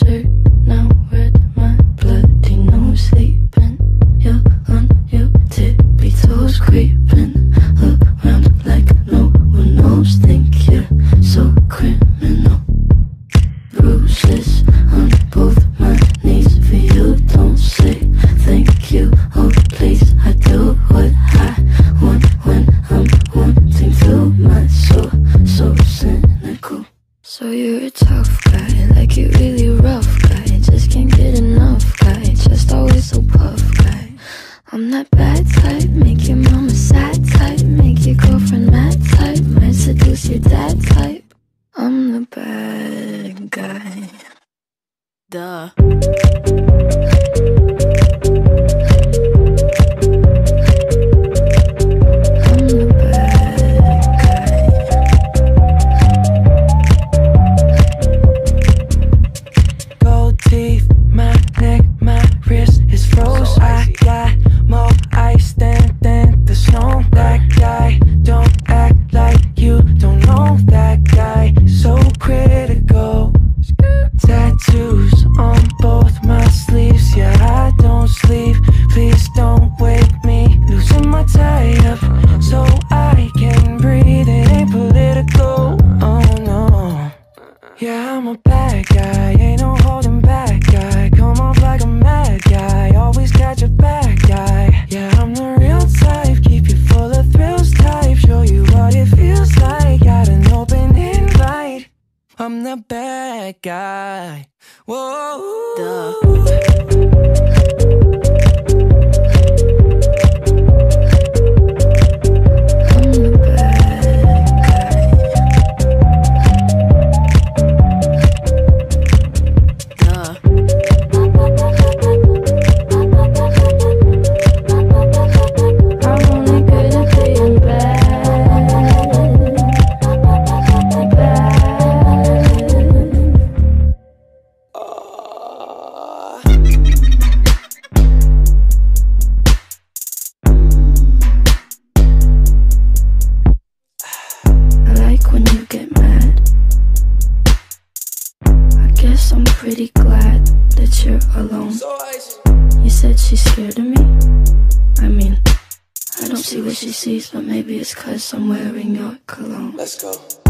desert now with my bloody nose sleeping. You're on your tippy toes creeping around like no one knows. Think you're so criminal. Bruises on both my knees for you. Don't say thank you, oh please. I do what I want when I'm wanting to. My soul so cynical. So you're a tough guy, like you really rough guy. Just can't get enough guy, just always so puff guy. I'm that bad type, make your mama sad type, make your girlfriend mad type, might seduce your dad type. I'm the bad guy. Duh. Yeah, I'm a bad guy, ain't no holding back guy. Come off like a mad guy, always got your back guy. Yeah, I'm the real type, keep you full of thrills type. Show you what it feels like, got an open invite. I'm the bad guy. Whoa, duh. When you get mad, I guess I'm pretty glad that you're alone. You said she's scared of me. I mean, I don't see what she sees, but maybe it's 'cause I'm wearing your cologne. Let's go.